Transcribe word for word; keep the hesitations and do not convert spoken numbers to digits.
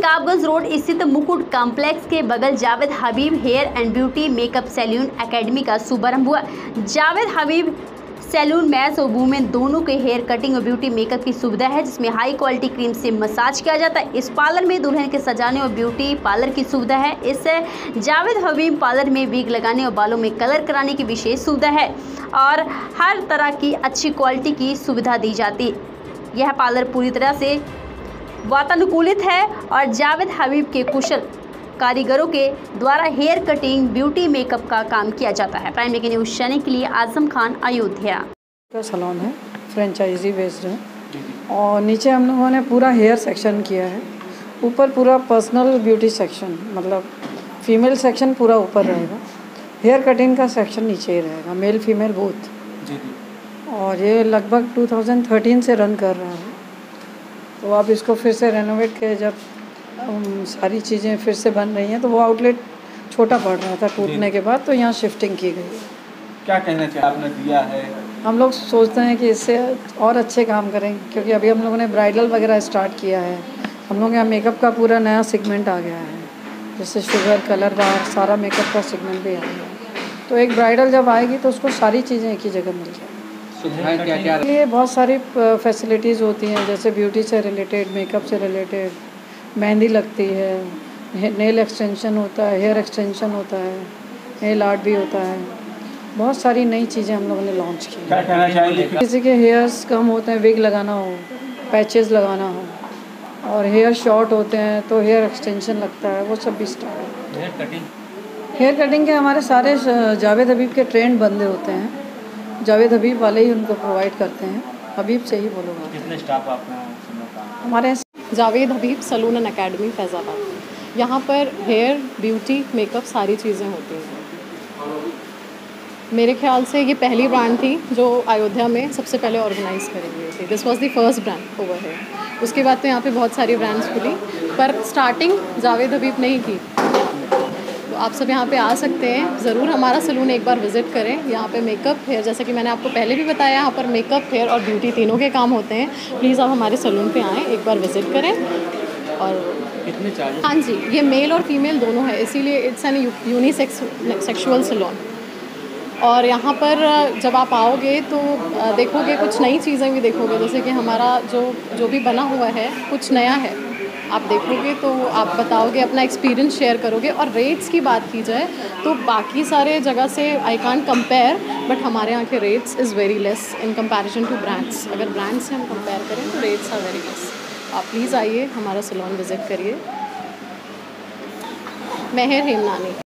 Rakabganj road स्थित मुकुट complex के बगल Javed Habib hair and beauty makeup salon academy का शुभारंभ हुआ। जावेद हबीब सैलून मैंस और वुमेन दोनों के हेयर कटिंग और ब्यूटी मेकअप की सुविधा है, जिसमें हाई क्वालिटी क्रीम से मसाज किया जाता है। इस पार्लर में दुल्हन के सजाने और ब्यूटी पार्लर की सुविधा है। इस जावेद हबीब पार्लर में विग लगाने और बालों में कलर कराने की विशेष सुविधा है और हर तरह की अच्छी क्वालिटी की सुविधा दी जाती है। यह पार्लर पूरी तरह से वातानुकूलित है और जावेद हबीब के कुशल कारीगरों के द्वारा हेयर कटिंग ब्यूटी मेकअप का काम किया जाता है। प्राइम मीडिया न्यूज़ चैनल के लिए आजम खान, अयोध्या। का सैलून है, फ्रेंचाइजी बेस्ड है और नीचे हम लोगों ने पूरा हेयर सेक्शन किया है। ऊपर पूरा पर्सनल ब्यूटी सेक्शन, मतलब फीमेल सेक्शन पूरा ऊपर रहेगा, हेयर कटिंग का सेक्शन नीचे ही रहेगा, मेल फीमेल बोथ। और ये लगभग दो हज़ार तेरह से रन कर रहा है। तो आप इसको फिर से रेनोवेट के जब um, सारी चीज़ें फिर से बन रही हैं, तो वो आउटलेट छोटा पड़ रहा था टूटने के बाद, तो यहाँ शिफ्टिंग की गई है। क्या कहना चाहिए आपने दिया है? हम लोग सोचते हैं कि इससे और अच्छे काम करें, क्योंकि अभी हम लोगों ने ब्राइडल वगैरह स्टार्ट किया है। हम लोग यहाँ मेकअप का पूरा नया सेगमेंट आ गया है, जैसे शुगर, कलर बार, सारा मेकअप का सेगमेंट भी आ गया है। तो एक ब्राइडल जब आएगी तो उसको सारी चीज़ें एक ही जगह मिल जाएगी। सुविधाएं क्या क्या? ये बहुत सारी फैसिलिटीज़ होती हैं, जैसे ब्यूटी से रिलेटेड, मेकअप से रिलेटेड, मेहंदी लगती है, नेल एक्सटेंशन होता है, हेयर एक्सटेंशन होता है, नेल आर्ट भी होता है। बहुत सारी नई चीज़ें हम लोगों ने लॉन्च की। क्या कहना चाहेंगे? किसी के हेयर्स कम होते हैं, विग लगाना हो, पैचेस लगाना हो, और हेयर शॉर्ट होते हैं तो हेयर एक्सटेंशन लगता है, वो सब भी स्टार्ट है। हेयर कटिंग हेयर कटिंग के हमारे सारे जावेद हबीब के ट्रेंड बंदे होते हैं, जावेद हबीब वाले ही उनको प्रोवाइड करते हैं। हबीब से ही बोलूँगा। कितने स्टाफ आपने? हमारे Javed Habib salon and academy Faizabad. यहाँ पर हेयर, ब्यूटी, मेकअप सारी चीज़ें होती हैं। मेरे ख्याल से ये पहली ब्रांड थी जो अयोध्या में सबसे पहले ऑर्गेनाइज़ करी हुई थी। This was the first brand over hair. उसके बाद तो यहाँ पे बहुत सारी ब्रांड्स खुली, पर स्टार्टिंग जावेद हबीब ने ही की। तो आप सब यहाँ पे आ सकते हैं, ज़रूर हमारा सैलून एक बार विज़िट करें। यहाँ पे मेकअप, हेयर, जैसे कि मैंने आपको पहले भी बताया, यहाँ पर मेकअप, हेयर और ब्यूटी तीनों के काम होते हैं। प्लीज़ आप हमारे सैलून पे आएँ, एक बार विज़िट करें। और कितने चार्ज? हाँ जी, ये मेल और फीमेल दोनों है, इसीलिए it's an unisex sexual salon. और यहाँ पर जब आप आओगे तो देखोगे कुछ नई चीज़ें भी देखोगे, जैसे कि हमारा जो जो भी बना हुआ है कुछ नया है। आप देखोगे तो आप बताओगे, अपना एक्सपीरियंस शेयर करोगे। और रेट्स की बात की जाए तो बाकी सारे जगह से आई कांट कंपेयर, बट हमारे यहाँ के rates is very less in comparison to brands. अगर ब्रांड से हम कंपेयर करें तो रेट्स आर वेरी लेस। आप प्लीज़ आइए, हमारा सैलून विज़िट करिए। मेहर हेमनानी।